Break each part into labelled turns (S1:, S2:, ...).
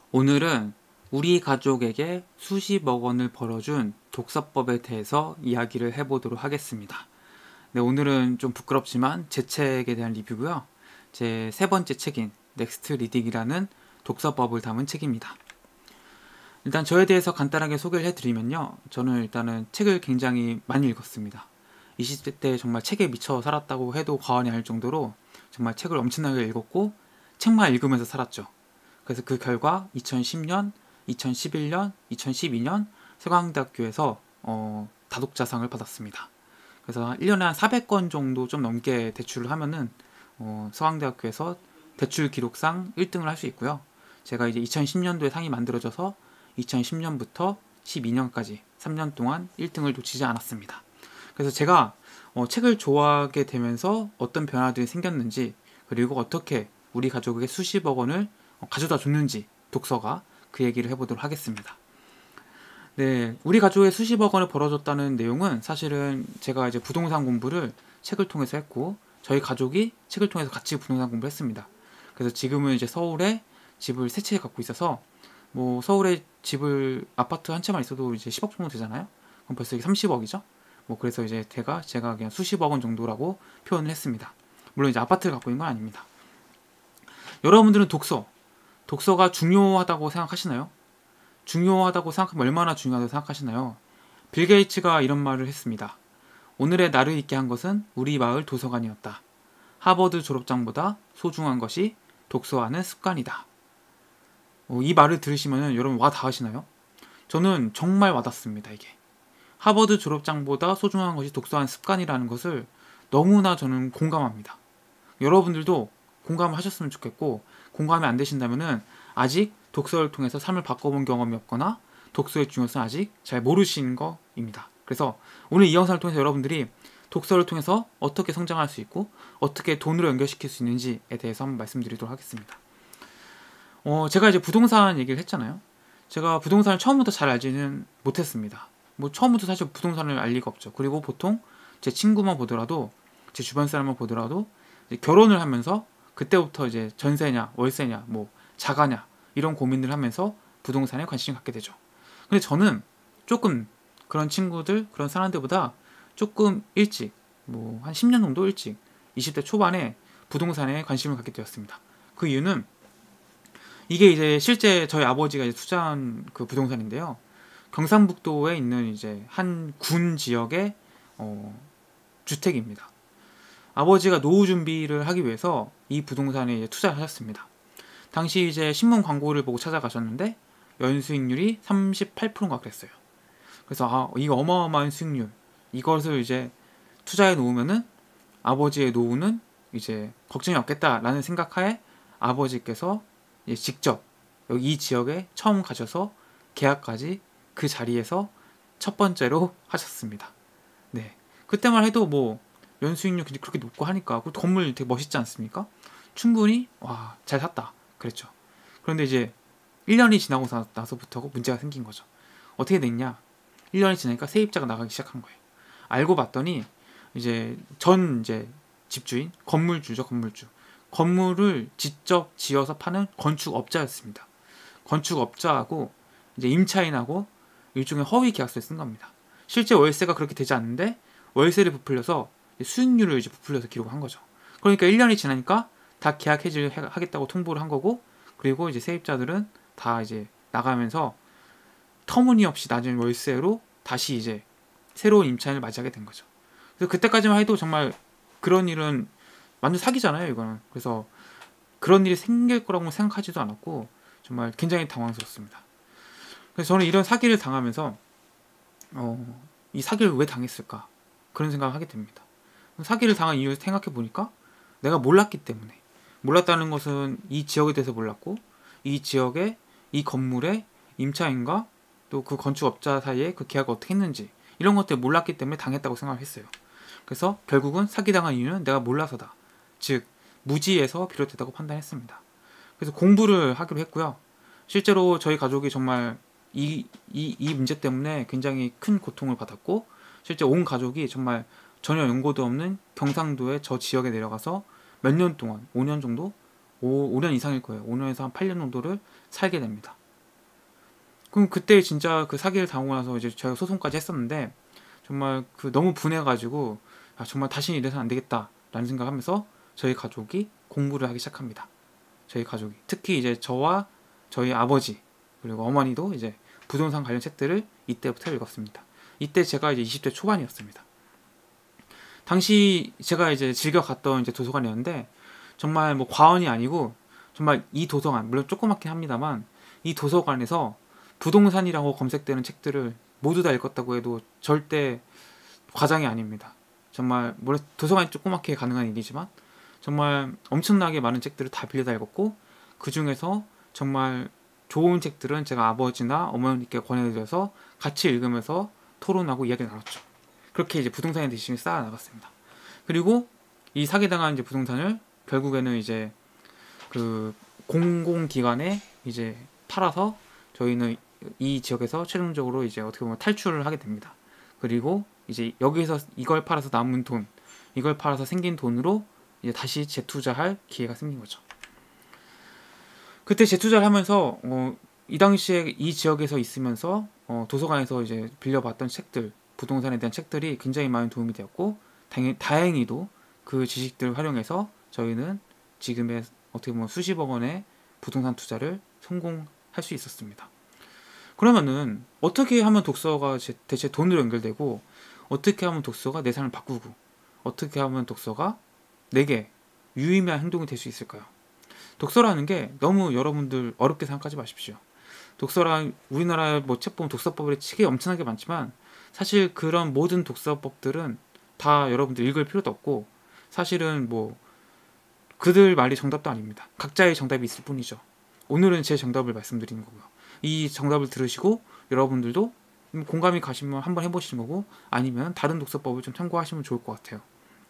S1: 오늘은 우리 가족에게 수십억 원을 벌어준 독서법에 대해서 이야기를 해보도록 하겠습니다. 네, 오늘은 좀 부끄럽지만 제 책에 대한 리뷰고요. 제 세 번째 책인 넥스트 리딩이라는 독서법을 담은 책입니다. 일단 저에 대해서 간단하게 소개를 해드리면요. 저는 일단은 책을 굉장히 많이 읽었습니다. 20대 때 정말 책에 미쳐 살았다고 해도 과언이 아닐 정도로 정말 책을 엄청나게 읽었고 책만 읽으면서 살았죠. 그래서 그 결과 2010년, 2011년, 2012년 서강대학교에서 다독자상을 받았습니다. 그래서 1년에 한 400권 정도 좀 넘게 대출을 하면은 서강대학교에서 대출 기록상 1등을 할 수 있고요. 제가 이제 2010년도에 상이 만들어져서 2010년부터 12년까지 3년 동안 1등을 놓치지 않았습니다. 그래서 제가 책을 좋아하게 되면서 어떤 변화들이 생겼는지, 그리고 어떻게 우리 가족에게 수십억 원을 가져다 줬는지 독서가 그 얘기를 해보도록 하겠습니다. 네, 우리 가족에 수십억 원을 벌어줬다는 내용은 사실은 제가 이제 부동산 공부를 책을 통해서 했고, 저희 가족이 책을 통해서 같이 부동산 공부를 했습니다. 그래서 지금은 이제 서울에 집을 세 채 갖고 있어서 뭐 서울에 집을 아파트 한 채만 있어도 이제 10억 정도 되잖아요. 그럼 벌써 이게 30억이죠. 뭐 그래서 이제 제가 그냥 수십억 원 정도라고 표현을 했습니다. 물론 이제 아파트를 갖고 있는 건 아닙니다. 여러분들은 독서가 중요하다고 생각하시나요? 중요하다고 생각하면 얼마나 중요하다고 생각하시나요? 빌 게이츠가 이런 말을 했습니다. 오늘의 나를 있게 한 것은 우리 마을 도서관이었다. 하버드 졸업장보다 소중한 것이 독서하는 습관이다. 이 말을 들으시면 여러분 와 닿으시나요? 저는 정말 와닿습니다. 이게 하버드 졸업장보다 소중한 것이 독서하는 습관이라는 것을 너무나 저는 공감합니다. 여러분들도 공감을 하셨으면 좋겠고, 공감이 안 되신다면은 아직 독서를 통해서 삶을 바꿔본 경험이 없거나 독서의 중요성을 아직 잘 모르시는 거입니다. 그래서 오늘 이 영상을 통해서 여러분들이 독서를 통해서 어떻게 성장할 수 있고 어떻게 돈으로 연결시킬 수 있는지에 대해서 한번 말씀드리도록 하겠습니다. 제가 이제 부동산 얘기를 했잖아요. 제가 부동산을 처음부터 잘 알지는 못했습니다. 뭐 처음부터 사실 부동산을 알 리가 없죠. 그리고 보통 제 친구만 보더라도, 제 주변 사람만 보더라도 결혼을 하면서 그때부터 이제 전세냐 월세냐 뭐 자가냐 이런 고민을 하면서 부동산에 관심을 갖게 되죠. 근데 저는 조금 그런 친구들, 그런 사람들보다 조금 일찍, 뭐 한 10년 정도 일찍 20대 초반에 부동산에 관심을 갖게 되었습니다. 그 이유는 이게 이제 실제 저희 아버지가 이제 투자한 그 부동산인데요. 경상북도에 있는 이제 한 군 지역의 주택입니다. 아버지가 노후 준비를 하기 위해서 이 부동산에 이제 투자를 하셨습니다. 당시 이제 신문 광고를 보고 찾아가셨는데 연수익률이 38%인가 그랬어요. 그래서 이거 어마어마한 수익률, 이것을 이제 투자해 놓으면은 아버지의 노후는 이제 걱정이 없겠다라는 생각하에 아버지께서 직접 여기 이 지역에 처음 가셔서 계약까지 그 자리에서 첫 번째로 하셨습니다. 네, 그때만 해도 뭐 연수익률 그렇게 높고 하니까 그 건물 되게 멋있지 않습니까? 충분히 와, 잘 샀다 그랬죠. 그런데 이제 1년이 지나고 나서부터 문제가 생긴 거죠. 어떻게 됐냐? 1년이 지나니까 세입자가 나가기 시작한 거예요. 알고 봤더니 이제 이제 집주인, 건물주죠, 건물주. 건물을 직접 지어서 파는 건축업자였습니다. 건축업자하고 이제 임차인하고 일종의 허위 계약서를 쓴 겁니다. 실제 월세가 그렇게 되지 않는데 월세를 부풀려서 수익률을 이제 부풀려서 기록을 한 거죠. 그러니까 1년이 지나니까 다 계약 해지를 하겠다고 통보를 한 거고, 그리고 이제 세입자들은 다 이제 나가면서 터무니없이 낮은 월세로 다시 이제 새로운 임차인을 맞이하게 된 거죠. 그래서 그때까지만 해도 정말 그런 일은 완전 사기잖아요, 이거는. 그래서 그런 일이 생길 거라고 생각하지도 않았고 정말 굉장히 당황스럽습니다. 그래서 저는 이런 사기를 당하면서 이 사기를 왜 당했을까 그런 생각을 하게 됩니다. 사기를 당한 이유를 생각해 보니까 내가 몰랐기 때문에, 몰랐다는 것은 이 지역에 대해서 몰랐고 이 지역에 이 건물의 임차인과 또 그 건축업자 사이에 그 계약을 어떻게 했는지 이런 것들을 몰랐기 때문에 당했다고 생각을 했어요. 그래서 결국은 사기당한 이유는 내가 몰라서다, 즉 무지에서 비롯됐다고 판단했습니다. 그래서 공부를 하기로 했고요. 실제로 저희 가족이 정말 이 문제 때문에 굉장히 큰 고통을 받았고, 실제 온 가족이 정말 전혀 연고도 없는 경상도의 저 지역에 내려가서 몇 년 동안, 5년 정도 5년 이상일 거예요. 5년에서 한 8년 정도를 살게 됩니다. 그럼 그때 진짜 그 사기를 당하고 나서 이제 제가 소송까지 했었는데 정말 그 너무 분해가지고 아, 정말 다시는 이래서는 안 되겠다라는 생각하면서 저희 가족이 공부를 하기 시작합니다. 저희 가족이 특히 이제 저와 저희 아버지 그리고 어머니도 이제 부동산 관련 책들을 이때부터 읽었습니다. 이때 제가 이제 20대 초반이었습니다. 당시 제가 이제 즐겨 갔던 이제 도서관이었는데 정말 뭐 과언이 아니고 정말 이 도서관 물론 조그맣긴 합니다만 이 도서관에서 부동산이라고 검색되는 책들을 모두 다 읽었다고 해도 절대 과장이 아닙니다. 정말 물론 도서관이 조그맣게 가능한 일이지만 정말 엄청나게 많은 책들을 다 빌려다 읽었고 그 중에서 정말 좋은 책들은 제가 아버지나 어머니께 권해드려서 같이 읽으면서 토론하고 이야기 나눴죠. 그렇게 이제 부동산에 열심히 쌓아 나갔습니다. 그리고 이 사기당한 이제 부동산을 결국에는 이제 그 공공기관에 이제 팔아서 저희는 이 지역에서 최종적으로 이제 어떻게 보면 탈출을 하게 됩니다. 그리고 이제 여기서 이걸 팔아서 남은 돈, 이걸 팔아서 생긴 돈으로 이제 다시 재투자할 기회가 생긴 거죠. 그때 재투자를 하면서 이 당시에 이 지역에서 있으면서 도서관에서 이제 빌려봤던 책들, 부동산에 대한 책들이 굉장히 많은 도움이 되었고 다행히도 그 지식들을 활용해서 저희는 지금의 어떻게 보면 수십억 원의 부동산 투자를 성공할 수 있었습니다. 그러면은 어떻게 하면 독서가 대체 돈으로 연결되고 어떻게 하면 독서가 내 삶을 바꾸고 어떻게 하면 독서가 내게 유의미한 행동이 될 수 있을까요? 독서라는 게 너무 여러분들 어렵게 생각하지 마십시오. 독서란 우리나라 뭐 책 보면 독서법에 책이 엄청나게 많지만 사실 그런 모든 독서법들은 다 여러분들 읽을 필요도 없고 사실은 뭐 그들 말이 정답도 아닙니다. 각자의 정답이 있을 뿐이죠. 오늘은 제 정답을 말씀드리는 거고요. 이 정답을 들으시고 여러분들도 공감이 가시면 한번 해보시는 거고 아니면 다른 독서법을 좀 참고하시면 좋을 것 같아요.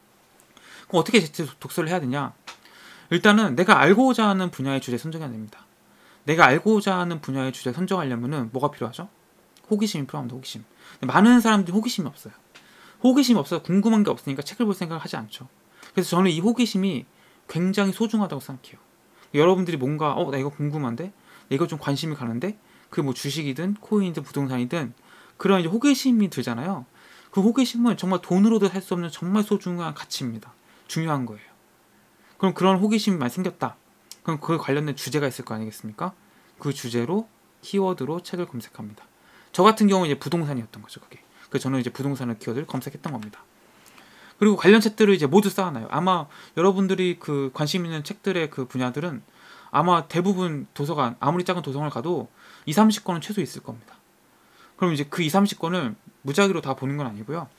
S1: 그럼 어떻게 독서를 해야 되냐? 일단은 내가 알고자 하는 분야의 주제 선정해야 됩니다. 내가 알고자 하는 분야의 주제 선정하려면은 뭐가 필요하죠? 호기심이 필요합니다. 호기심. 많은 사람들이 호기심이 없어요. 호기심이 없어서 궁금한 게 없으니까 책을 볼 생각을 하지 않죠. 그래서 저는 이 호기심이 굉장히 소중하다고 생각해요. 여러분들이 뭔가 나 이거 궁금한데? 이거 좀 관심이 가는데? 그게 뭐 주식이든 코인이든 부동산이든 그런 이제 호기심이 들잖아요. 그 호기심은 정말 돈으로도 살 수 없는 정말 소중한 가치입니다. 중요한 거예요. 그럼 그런 호기심이 많이 생겼다. 그럼 그에 관련된 주제가 있을 거 아니겠습니까? 그 주제로 키워드로 책을 검색합니다. 저 같은 경우는 이제 부동산이었던 거죠, 그게. 그래서 저는 이제 부동산을 키워드를 검색했던 겁니다. 그리고 관련 책들을 이제 모두 쌓아놔요. 아마 여러분들이 그 관심 있는 책들의 그 분야들은 아마 대부분 도서관, 아무리 작은 도서관을 가도 20, 30권은 최소 있을 겁니다. 그럼 이제 그 20, 30권을 무작위로 다 보는 건 아니고요.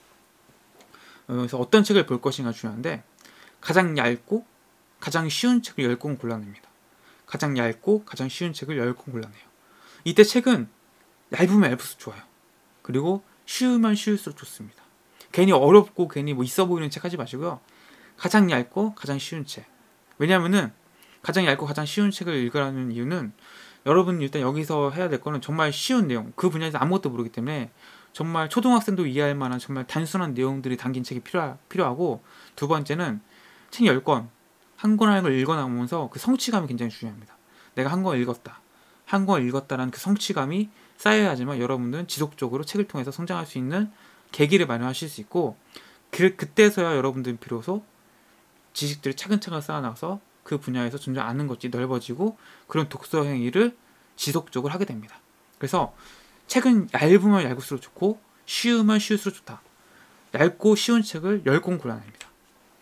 S1: 그래서 어떤 책을 볼 것인가 중요한데 가장 얇고 가장 쉬운 책을 10권 골라냅니다. 가장 얇고 가장 쉬운 책을 10권 골라내요. 이때 책은 얇으면 얇을수록 좋아요. 그리고 쉬우면 쉬울수록 좋습니다. 괜히 어렵고 괜히 뭐 있어 보이는 책 하지 마시고요. 가장 얇고 가장 쉬운 책. 왜냐면은 가장 얇고 가장 쉬운 책을 읽으라는 이유는 여러분 일단 여기서 해야 될 거는 정말 쉬운 내용, 그 분야에서 아무것도 모르기 때문에 정말 초등학생도 이해할 만한 정말 단순한 내용들이 담긴 책이 필요하고 두 번째는 책 10권 한 권 한 권 읽어나오면서 그 성취감이 굉장히 중요합니다. 내가 한 권 읽었다. 한 권 읽었다라는 그 성취감이 쌓여야지만 여러분들은 지속적으로 책을 통해서 성장할 수 있는 계기를 마련하실 수 있고 그때서야 여러분들은 비로소 지식들을 차근차근 쌓아나가서 그 분야에서 점점 아는 것이 넓어지고 그런 독서 행위를 지속적으로 하게 됩니다. 그래서 책은 얇으면 얇을수록 좋고 쉬우면 쉬울수록 좋다. 얇고 쉬운 책을 10권 골라냅니다.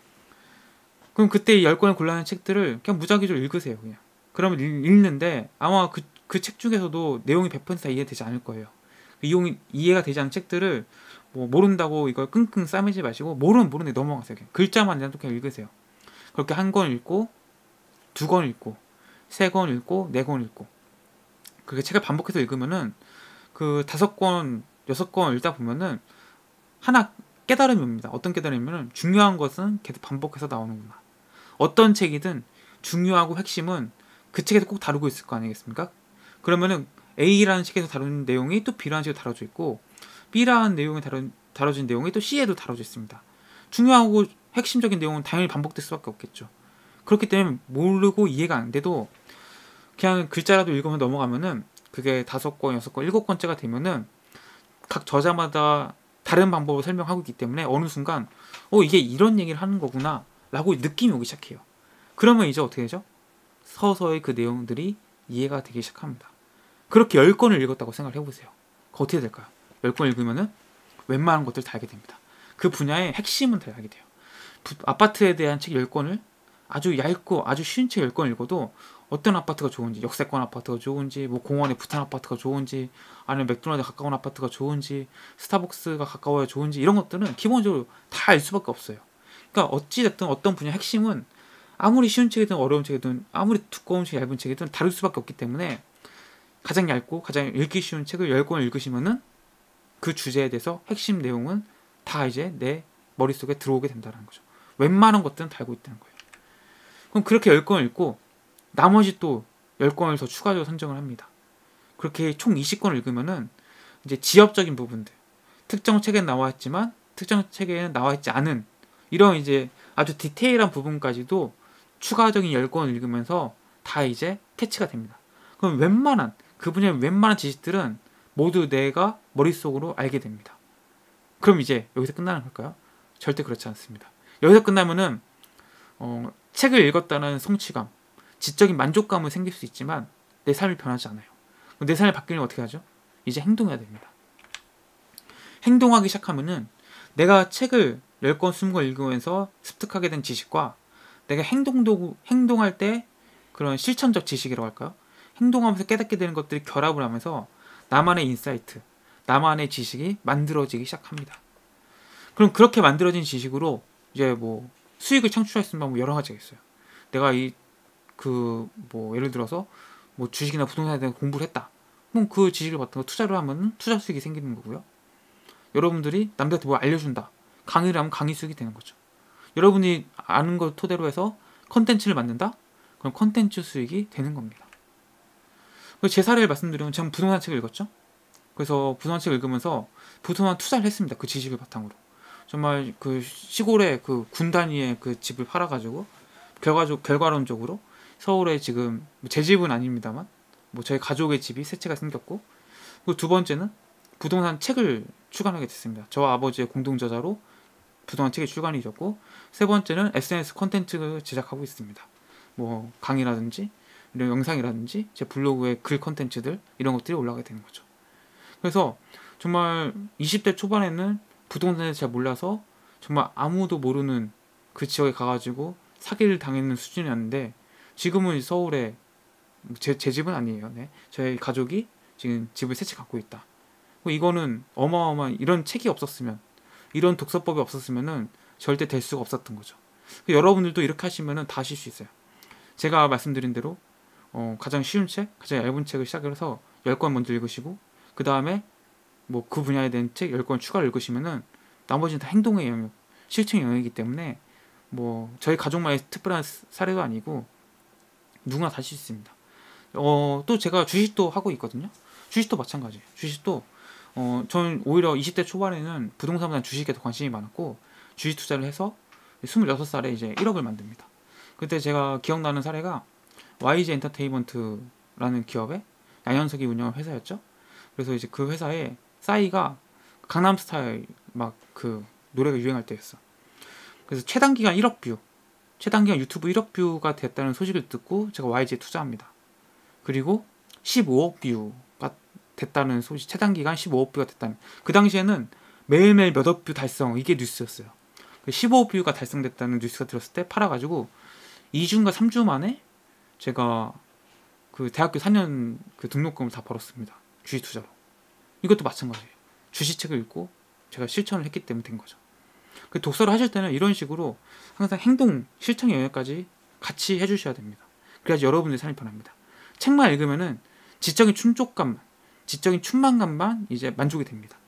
S1: 그럼 그때 이 10권을 골라낸 책들을 그냥 무작위로 읽으세요. 그냥. 그러면 읽는데 아마 그 책 중에서도 내용이 100% 이해되지 않을 거예요. 이해가 되지 않는 책들을 뭐 모른다고 이걸 끙끙 싸매지 마시고 모르는데 넘어가세요. 그냥. 글자만 그냥 읽으세요. 그렇게 한 권 읽고 2권 읽고 3권 읽고 4권 읽고 그렇게 책을 반복해서 읽으면은 그 5권 6권 읽다 보면은 하나 깨달음이 옵니다. 어떤 깨달음이면은 중요한 것은 계속 반복해서 나오는구나. 어떤 책이든 중요하고 핵심은 그 책에서 꼭 다루고 있을 거 아니겠습니까? 그러면은 A라는 책에서 다룬 내용이 또 B라는 책에서 다뤄져 있고 B라는 내용이 다뤄진 내용이 또 C에도 다뤄져 있습니다. 중요하고 핵심적인 내용은 당연히 반복될 수밖에 없겠죠. 그렇기 때문에 모르고 이해가 안 돼도 그냥 글자라도 읽으면 넘어가면은 그게 5권, 6권, 7권째가 되면은 각 저자마다 다른 방법으로 설명하고 있기 때문에 어느 순간 이게 이런 얘기를 하는 거구나 라고 느낌이 오기 시작해요. 그러면 이제 어떻게 되죠? 서서히 그 내용들이 이해가 되기 시작합니다. 그렇게 10권을 읽었다고 생각을 해보세요. 어떻게 될까요? 10권 읽으면은 웬만한 것들 다 알게 됩니다. 그 분야의 핵심은 다 알게 돼요. 아파트에 대한 책 10권을 아주 얇고 아주 쉬운 책 10권 읽어도 어떤 아파트가 좋은지, 역세권 아파트가 좋은지, 뭐 공원에 붙은 아파트가 좋은지, 아니면 맥도날드 가까운 아파트가 좋은지, 스타벅스가 가까워야 좋은지, 이런 것들은 기본적으로 다 알 수밖에 없어요. 그러니까 어찌됐든 어떤 분야 핵심은 아무리 쉬운 책이든 어려운 책이든 아무리 두꺼운 책, 얇은 책이든 다를 수밖에 없기 때문에 가장 얇고 가장 읽기 쉬운 책을 10권을 읽으시면은 그 주제에 대해서 핵심 내용은 다 이제 내 머릿속에 들어오게 된다는 거죠. 웬만한 것들은 다 알고 있다는 거예요. 그럼 그렇게 10권을 읽고 나머지 또 10권을 더 추가적으로 선정을 합니다. 그렇게 총 20권을 읽으면은 이제 지엽적인 부분들, 특정 책에 나와 있지만 특정 책에는 나와 있지 않은 이런 이제 아주 디테일한 부분까지도 추가적인 10권을 읽으면서 다 이제 캐치가 됩니다. 그럼 그 분야의 웬만한 지식들은 모두 내가 머릿속으로 알게 됩니다. 그럼 이제 여기서 끝나는 걸까요? 절대 그렇지 않습니다. 여기서 끝나면은 책을 읽었다는 성취감, 지적인 만족감은 생길 수 있지만 내 삶이 변하지 않아요. 내 삶이 바뀌려면 어떻게 하죠? 이제 행동해야 됩니다. 행동하기 시작하면은 내가 책을 10권, 20권 읽으면서 습득하게 된 지식과 내가 행동할 때 그런 실천적 지식이라고 할까요? 행동하면서 깨닫게 되는 것들이 결합을 하면서 나만의 인사이트, 나만의 지식이 만들어지기 시작합니다. 그럼 그렇게 만들어진 지식으로 이제 뭐 수익을 창출할 수 있는 방법이 여러 가지가 있어요. 내가 예를 들어서 뭐 주식이나 부동산에 대한 공부를 했다. 그럼 그 지식을 바탕으로 투자를 하면 투자 수익이 생기는 거고요. 여러분들이 남들한테 뭘 알려준다. 강의를 하면 강의 수익이 되는 거죠. 여러분이 아는 걸 토대로 해서 컨텐츠를 만든다? 그럼 컨텐츠 수익이 되는 겁니다. 제 사례를 말씀드리면 저는 부동산 책을 읽었죠. 그래서 부동산 책을 읽으면서 부동산 투자를 했습니다. 그 지식을 바탕으로. 정말 그 시골에 그 군 단위의 그 집을 팔아가지고 결과론적으로 서울에 지금 제 집은 아닙니다만 뭐 저희 가족의 집이 세 채가 생겼고, 그리고 두 번째는 부동산 책을 출간하게 됐습니다. 저와 아버지의 공동저자로 부동산 책이 출간이 되었고, 세 번째는 SNS 콘텐츠를 제작하고 있습니다. 뭐 강의라든지 이런 영상이라든지 제 블로그의 글 콘텐츠들 이런 것들이 올라가게 되는 거죠. 그래서 정말 20대 초반에는 부동산에 잘 몰라서 정말 아무도 모르는 그 지역에 가가지고 사기를 당했는 수준이었는데, 지금은 서울에 제 집은 아니에요. 네. 저희 가족이 지금 집을 세 채 갖고 있다. 이거는 어마어마한, 이런 책이 없었으면, 이런 독서법이 없었으면은 절대 될 수가 없었던 거죠. 여러분들도 이렇게 하시면은 다 하실 수 있어요. 제가 말씀드린 대로 가장 쉬운 책, 가장 얇은 책을 시작해서 10권 먼저 읽으시고, 그 다음에 뭐 그 분야에 대한 책 10권 추가로 읽으시면은 나머지는 다 행동의 영역, 실천의 영역이기 때문에 뭐 저희 가족만의 특별한 사례도 아니고 누구나 다 할 수 있습니다. 또 제가 주식도 하고 있거든요. 주식도 마찬가지예요. 주식도 저는 오히려 20대 초반에는 부동산보다 주식에 더 관심이 많았고, 주식 투자를 해서 26살에 이제 1억을 만듭니다. 그때 제가 기억나는 사례가 YG 엔터테인먼트라는 기업의 양현석이 운영한 회사였죠. 그래서 이제 그 회사에 싸이가 강남스타일 막 그 노래가 유행할 때였어. 그래서 최단기간 1억 뷰, 최단기간 유튜브 1억 뷰가 됐다는 소식을 듣고 제가 YG에 투자합니다. 그리고 15억 뷰가 됐다는 소식, 최단기간 15억 뷰가 됐다는, 그 당시에는 매일매일 몇 억 뷰 달성, 이게 뉴스였어요. 15억 뷰가 달성됐다는 뉴스가 들었을 때 팔아가지고 2주인가 3주 만에 제가 그 대학교 4년 그 등록금을 다 벌었습니다. 주식 투자로. 이것도 마찬가지예요. 주식책을 읽고 제가 실천을 했기 때문에 된 거죠. 그 독서를 하실 때는 이런 식으로 항상 행동, 실천 영역까지 같이 해주셔야 됩니다. 그래야지 여러분들의 삶이 변합니다. 책만 읽으면은 지적인 충족감만, 지적인 충만감만 이제 만족이 됩니다.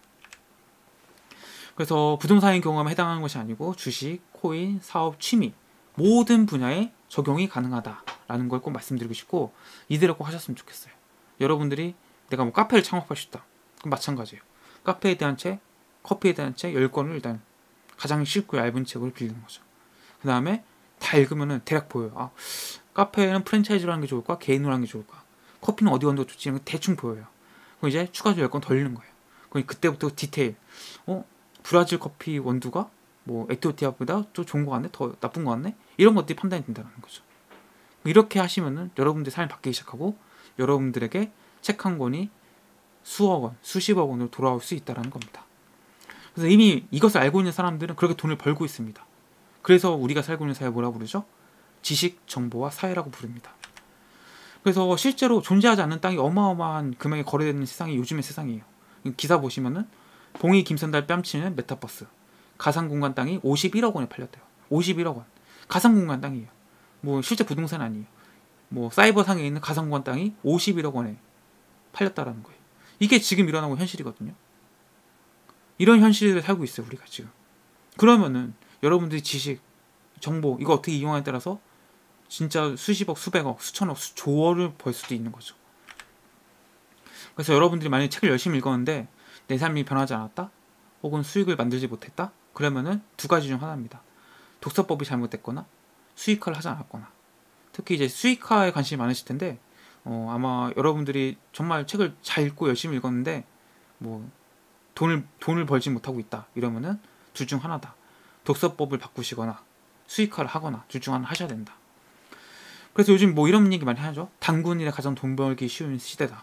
S1: 그래서 부동산의 경험에 해당하는 것이 아니고 주식, 코인, 사업, 취미 모든 분야에 적용이 가능하다라는 걸 꼭 말씀드리고 싶고, 이대로 꼭 하셨으면 좋겠어요. 여러분들이 내가 뭐 카페를 창업하고 싶다. 그럼 마찬가지예요. 카페에 대한 책, 커피에 대한 책 10권을 일단 가장 쉽고 얇은 책으로 빌리는 거죠. 그 다음에 다 읽으면은 대략 보여요. 아, 카페는 프랜차이즈로 하는 게 좋을까? 개인으로 하는 게 좋을까? 커피는 어디 원도 좋지? 이런 거 대충 보여요. 그럼 이제 추가적으로 10권 더 읽는 거예요. 그럼 그때부터 디테일. 브라질 커피 원두가 뭐 에티오피아보다 좀 좋은 거 같네? 더 나쁜 거 같네? 이런 것들이 판단이 된다는 거죠. 이렇게 하시면은 여러분들 삶이 바뀌기 시작하고 여러분들에게 책 한 권이 수억 원, 수십억 원으로 돌아올 수 있다는 겁니다. 그래서 이미 이것을 알고 있는 사람들은 그렇게 돈을 벌고 있습니다. 그래서 우리가 살고 있는 사회 뭐라고 부르죠? 지식, 정보와 사회라고 부릅니다. 그래서 실제로 존재하지 않는 땅이 어마어마한 금액에 거래되는 세상이 요즘의 세상이에요. 기사 보시면은 봉이 김선달 뺨치는 메타버스 가상공간 땅이 51억 원에 팔렸대요. 51억 원. 가상공간 땅이에요. 뭐 실제 부동산 아니에요. 뭐 사이버상에 있는 가상공간 땅이 51억 원에 팔렸다라는 거예요. 이게 지금 일어나고 현실이거든요. 이런 현실을 살고 있어요, 우리가 지금. 그러면은 여러분들이 지식, 정보 이거 어떻게 이용하냐에 따라서 진짜 수십억, 수백억, 수천억, 수조억을 벌 수도 있는 거죠. 그래서 여러분들이 만약에 책을 열심히 읽었는데 내 삶이 변하지 않았다? 혹은 수익을 만들지 못했다? 그러면은 두 가지 중 하나입니다. 독서법이 잘못됐거나 수익화를 하지 않았거나. 특히 이제 수익화에 관심이 많으실 텐데 아마 여러분들이 정말 책을 잘 읽고 열심히 읽었는데 뭐 돈을 벌지 못하고 있다 이러면은 둘 중 하나다. 독서법을 바꾸시거나 수익화를 하거나 둘 중 하나 하셔야 된다. 그래서 요즘 뭐 이런 얘기 많이 하죠. 단군일에 가장 돈 벌기 쉬운 시대다.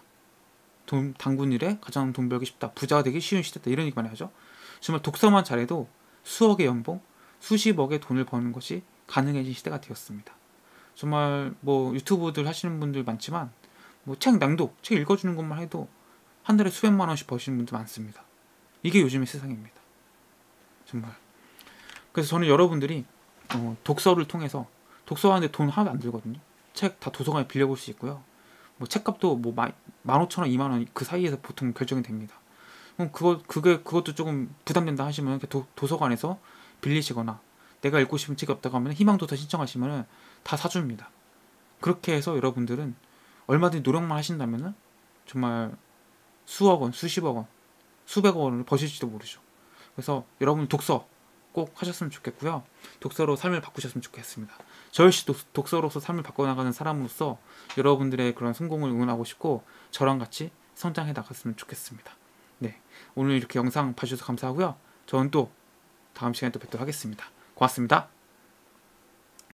S1: 단군일에 가장 돈 벌기 쉽다. 부자가 되기 쉬운 시대다. 이런 얘기 많이 하죠. 정말 독서만 잘해도 수억의 연봉, 수십억의 돈을 버는 것이 가능해진 시대가 되었습니다. 정말 뭐 유튜브들 하시는 분들 많지만 뭐 책 낭독, 책 읽어주는 것만 해도 한 달에 수백만 원씩 버시는 분들 많습니다. 이게 요즘의 세상입니다. 정말. 그래서 저는 여러분들이 독서를 통해서 독서하는데 돈 하나도 안 들거든요. 책 다 도서관에 빌려볼 수 있고요. 뭐 책값도 뭐 15,000원, 2만원 그 사이에서 보통 결정이 됩니다. 그럼 그것도 조금 부담된다 하시면 도서관에서 빌리시거나 내가 읽고 싶은 책이 없다고 하면 희망도서 신청하시면 다 사줍니다. 그렇게 해서 여러분들은 얼마든지 노력만 하신다면 정말 수억 원, 수십억 원, 수백억 원을 버실지도 모르죠. 그래서 여러분 독서 꼭 하셨으면 좋겠고요. 독서로 삶을 바꾸셨으면 좋겠습니다. 저 역시 독서로서 삶을 바꿔나가는 사람으로서 여러분들의 그런 성공을 응원하고 싶고 저랑 같이 성장해 나갔으면 좋겠습니다. 네, 오늘 이렇게 영상 봐주셔서 감사하고요. 저는 또 다음 시간에 또 뵙도록 하겠습니다. 고맙습니다.